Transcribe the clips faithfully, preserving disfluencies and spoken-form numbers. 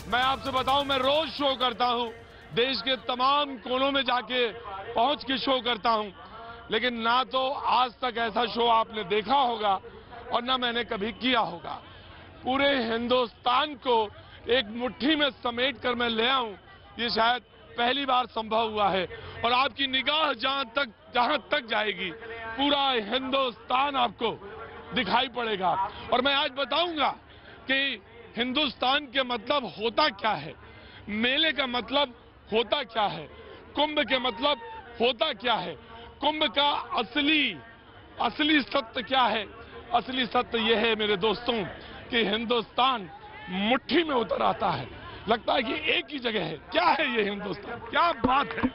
मैं आपसे बताऊं, मैं रोज शो करता हूं, देश के तमाम कोनों में जाके पहुंच के शो करता हूं, लेकिन ना तो आज तक ऐसा शो आपने देखा होगा और ना मैंने कभी किया होगा। पूरे हिंदुस्तान को एक मुट्ठी में समेट कर मैं ले आऊं, ये शायद पहली बार संभव हुआ है। और आपकी निगाह जहां तक जहां तक जाएगी, पूरा हिंदुस्तान आपको दिखाई पड़ेगा। और मैं आज बताऊंगा कि हिंदुस्तान के मतलब होता क्या है, मेले का मतलब होता क्या है, कुंभ के मतलब होता क्या है, कुंभ का असली असली सत्य क्या है। असली सत्य यह है मेरे दोस्तों कि हिंदुस्तान मुट्ठी में उतर आता है, लगता है कि एक ही जगह है। क्या है ये हिंदुस्तान, क्या बात है।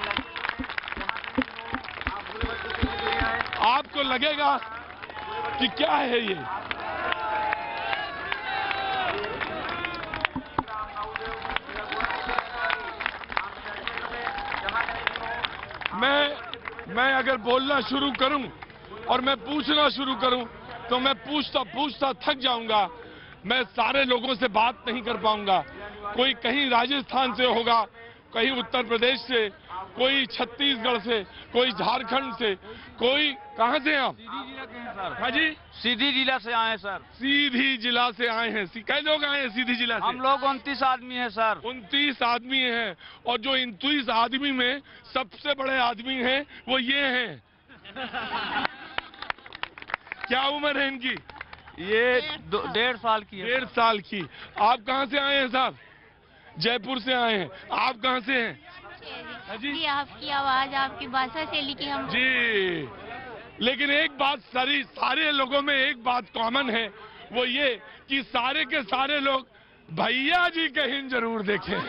आपको लगेगा कि क्या है ये। मैं मैं अगर बोलना शुरू करूं और मैं पूछना शुरू करूं तो मैं पूछता पूछता थक जाऊंगा। मैं सारे लोगों से बात नहीं कर पाऊंगा। कोई कहीं राजस्थान से होगा, कहीं उत्तर प्रदेश से, कोई छत्तीसगढ़ से, कोई झारखंड से, कोई कहां से आप? सीधी जिला के हैं सर। हाँ जी, सीधी जिला से आए हैं सर। सीधी जिला से आए हैं। कै लोग आए हैं सीधी जिला से? हम लोग उनतीस आदमी हैं सर। उनतीस आदमी हैं और जो उनतीस आदमी में सबसे बड़े आदमी हैं वो ये हैं। क्या उम्र है इनकी? ये डेढ़ साल की है। डेढ़ साल की। आप कहां से आए हैं साहब? जयपुर से आए हैं। आप कहां से हैं? जी, जी आपकी आवाज, आपकी भाषा से लिखी हम जी। लेकिन एक बात सारी सारे लोगों में एक बात कॉमन है, वो ये कि सारे के सारे लोग भैया जी के हिंद जरूर देखें।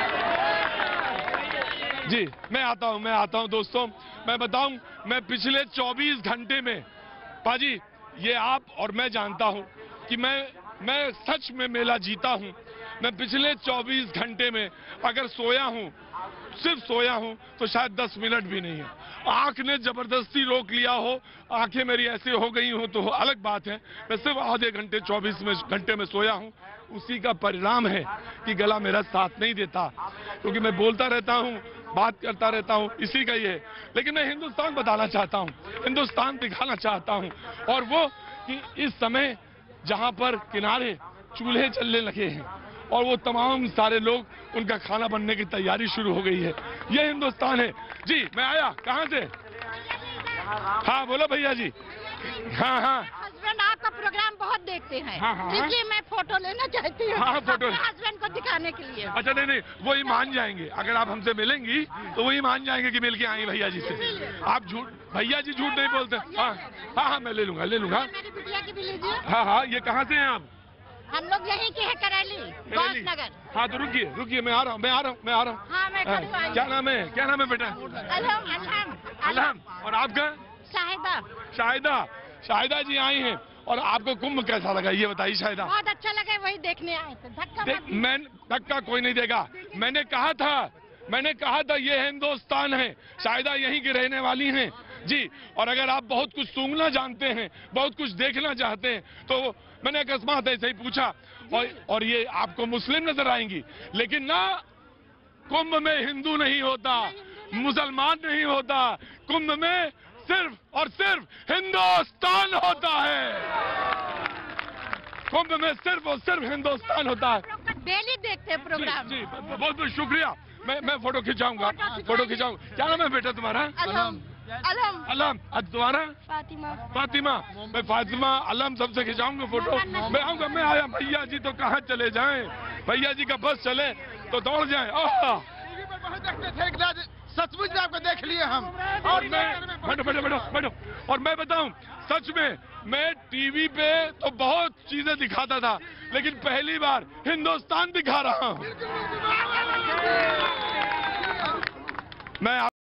जी, मैं आता हूं मैं आता हूं दोस्तों। मैं बताऊं, मैं पिछले चौबीस घंटे में पाजी, ये आप और मैं जानता हूं कि मैं मैं सच में मेला जीता हूं। मैं पिछले चौबीस घंटे में अगर सोया हूं, सिर्फ सोया हूं, तो शायद दस मिनट भी नहीं है। आंख ने जबरदस्ती रोक लिया हो, आंखें मेरी ऐसे हो गई हो तो अलग बात है। मैं सिर्फ आधे घंटे चौबीस में घंटे में सोया हूं। उसी का परिणाम है कि गला मेरा साथ नहीं देता, क्योंकि मैं बोलता रहता हूं, बात करता रहता हूं, इसी का ही है। लेकिन मैं हिंदुस्तान बताना चाहता हूं, हिंदुस्तान दिखाना चाहता हूं, और वो कि इस समय जहां पर किनारे चूल्हे चलने लगे हैं और वो तमाम सारे लोग, उनका खाना बनने की तैयारी शुरू हो गई है। ये हिंदुस्तान है। जी, मैं आया कहां से? हाँ बोलो भैया जी। हाँ हाँ हस्बैंड आपका प्रोग्राम बहुत देखते हैं। हाँ, हाँ, इसलिए मैं फोटो लेना चाहती हूँ। हाँ, फोटो। हस्बैंड को दिखाने के लिए। अच्छा, नहीं नहीं, वो ही मान जाएंगे। अगर आप हमसे मिलेंगी तो वही मान जाएंगे कि मिल के आई भैया जी से। आप झूठ, भैया जी झूठ नहीं बोलते। हाँ हाँ हाँ मैं ले लूंगा ले लूंगा मेरी बिटिया की भी लीजिए। हाँ हाँ ये कहाँ से हैं आप? हम लोग यहीं के हैं, करैली, करैली। नगर। हाँ तो रुकिए रुकिए, मैं आ रहा हूँ मैं आ रहा हूँ मैं आ रहा हूँ। हाँ, मैं हाँ, कल आई। क्या नाम है क्या नाम है बेटा? अलहम अलहम अलहम। और आपका? शाहिदा। शाहिदा। शाहिदा जी आई हैं। और आपको कुंभ कैसा लगा ये बताइए शाहिदा? बहुत अच्छा लगा, वही देखने आए थे। धक्का देख, मत- मैं धक्का कोई नहीं देगा। मैंने कहा था मैंने कहा था ये हिंदुस्तान है। शाहिदा यहीं की रहने वाली हैं जी। और अगर आप बहुत कुछ सूंघना जानते हैं, बहुत कुछ देखना चाहते हैं, तो मैंने अकस्मात ऐसे ही पूछा। और, और ये आपको मुस्लिम नजर आएंगी, लेकिन ना, कुंभ में हिंदू नहीं होता, मुसलमान नहीं होता, कुंभ में सिर्फ और सिर्फ हिंदुस्तान होता है। कुंभ में सिर्फ और सिर्फ हिंदुस्तान होता है। डेली देखते हैं प्रोग्राम। जी, जी, बहुत बहुत शुक्रिया। मैं मैं फोटो खिंचाऊंगा फोटो खिंचाऊंगा। क्या नाम है बेटा तुम्हारा? अलहम अलहम अलम। आज तुम्हारा? फातिमा। फातिमा। मैं फातिमा अलम सबसे खिंचाऊंगा फोटो। मैं आऊंगा। मैं आया। भैया जी तो कहाँ चले जाएं, भैया जी का बस चले तो दौड़ जाएं। टीवी पर बहुत देखते थे, एक रात सचमुच में आपको देख लिए हम। और मैं बैठो बैठो बैठो बैठो और मैं बताऊं, सच में मैं टीवी पे तो बहुत चीजें दिखाता था, लेकिन पहली बार हिंदुस्तान दिखा रहा हूं मैं।